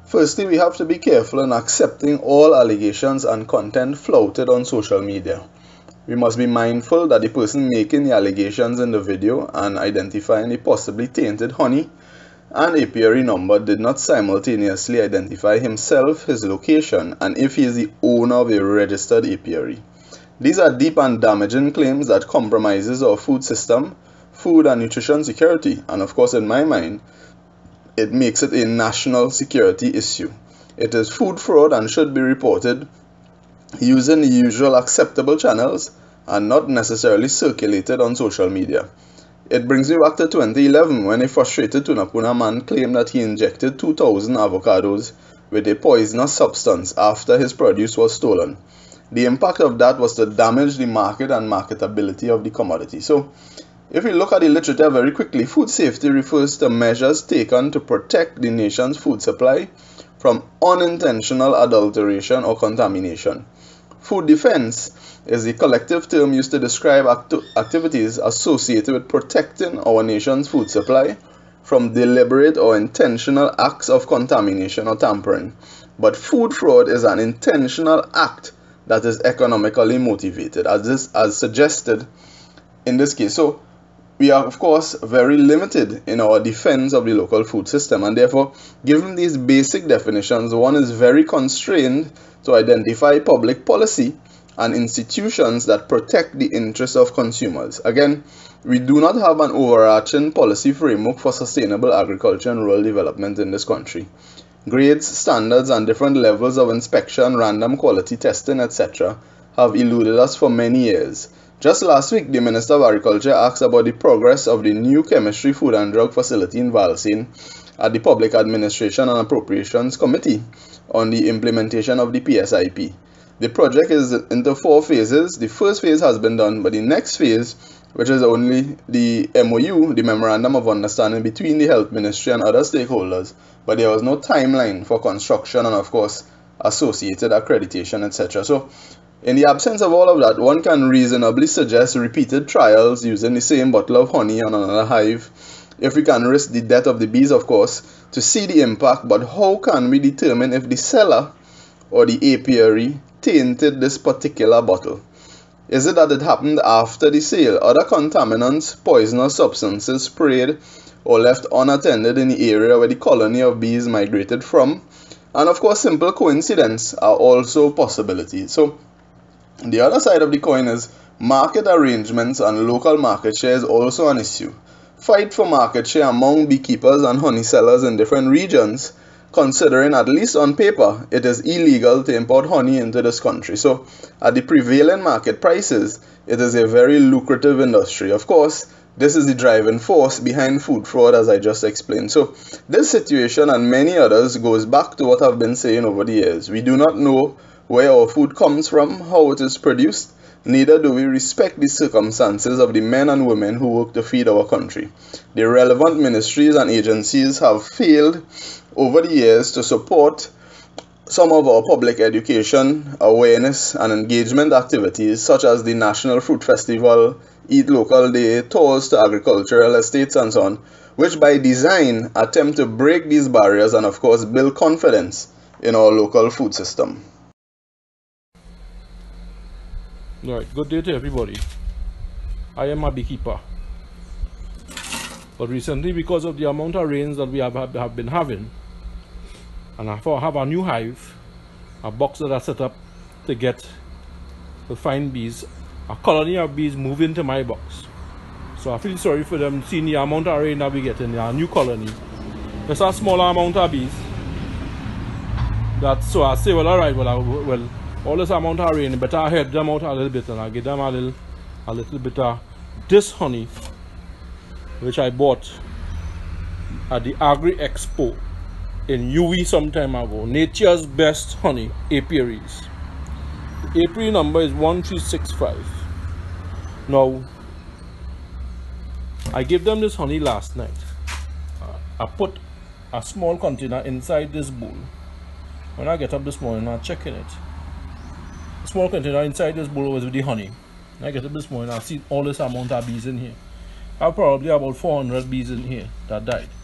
Firstly, we have to be careful in accepting all allegations and content flouted on social media. We must be mindful that the person making the allegations in the video and identifying the possibly tainted honey and apiary number did not simultaneously identify himself, his location, and if he is the owner of a registered apiary. These are deep and damaging claims that compromises our food system, food and nutrition security, and of course in my mind, it makes it a national security issue. It is food fraud and should be reported using the usual acceptable channels and not necessarily circulated on social media. It brings me back to 2011 when a frustrated Tunapuna man claimed that he injected 2,000 avocados with a poisonous substance after his produce was stolen. The impact of that was to damage the market and marketability of the commodity. So, if we look at the literature very quickly, food safety refers to measures taken to protect the nation's food supply from unintentional adulteration or contamination. Food defense is a collective term used to describe activities associated with protecting our nation's food supply from deliberate or intentional acts of contamination or tampering. But food fraud is an intentional act that is economically motivated, as suggested in this case. So, we are of course very limited in our defense of the local food system, and therefore, given these basic definitions, one is very constrained to identify public policy and institutions that protect the interests of consumers. Again, we do not have an overarching policy framework for sustainable agriculture and rural development in this country. Grades, standards, and different levels of inspection, random quality testing, etc. have eluded us for many years. Just last week, the Minister of Agriculture asked about the progress of the new Chemistry, Food and Drug facility in Valsine at the Public Administration and Appropriations Committee on the implementation of the PSIP. The project is into 4 phases. The first phase has been done, but the next phase, which is only the MOU, the Memorandum of Understanding between the Health Ministry and other stakeholders, but there was no timeline for construction and of course associated accreditation, etc. So, in the absence of all of that, one can reasonably suggest repeated trials using the same bottle of honey on another hive, if we can risk the death of the bees, of course, to see the impact. But how can we determine if the seller or the apiary tainted this particular bottle? Is it that it happened after the sale? Other contaminants, poisonous substances sprayed or left unattended in the area where the colony of bees migrated from? And of course, simple coincidence are also possibilities. So, the other side of the coin is market arrangements and local market share is also an issue. Fight for market share among beekeepers and honey sellers in different regions, considering, at least on paper, it is illegal to import honey into this country. So, at the prevailing market prices, it is a very lucrative industry. Of course, this is the driving force behind food fraud, as I just explained. So, this situation and many others goes back to what I've been saying over the years. We do not know where our food comes from, how it is produced, neither do we respect the circumstances of the men and women who work to feed our country. The relevant ministries and agencies have failed over the years to support some of our public education, awareness and engagement activities such as the National Fruit Festival, Eat Local Day, tours to agricultural estates and so on, which by design attempt to break these barriers and of course build confidence in our local food system. Alright, good day to everybody. I am a beekeeper. But recently, because of the amount of rains that we have been having, and I have a new hive, a box that I set up to find bees, a colony of bees move into my box. So I feel sorry for them seeing the amount of rain that we get in our new colony. There's a smaller amount of bees. So I say, well, alright, well, all this amount of rain, better I help them out a little bit and I give them a little bit of this honey, which I bought at the Agri Expo in UWI some time ago. Nature's Best Honey Apiaries. The apiary number is 1365. Now, I gave them this honey last night. I put a small container inside this bowl. When I get up this morning, I'm checking it. A small container inside this bowl was with the honey. When I get up this morning, I see all this amount of bees in here. I have probably about 400 bees in here that died.